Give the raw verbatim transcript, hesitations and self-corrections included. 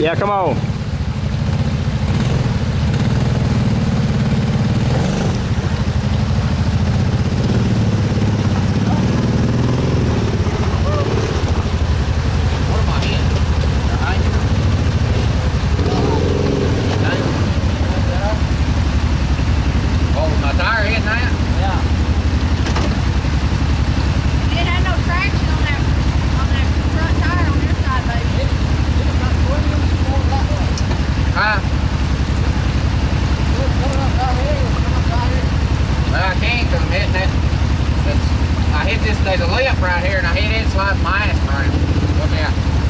Yeah, come on. I hit this, there's a lip right here, and I hit it, slides my ass right. Look out.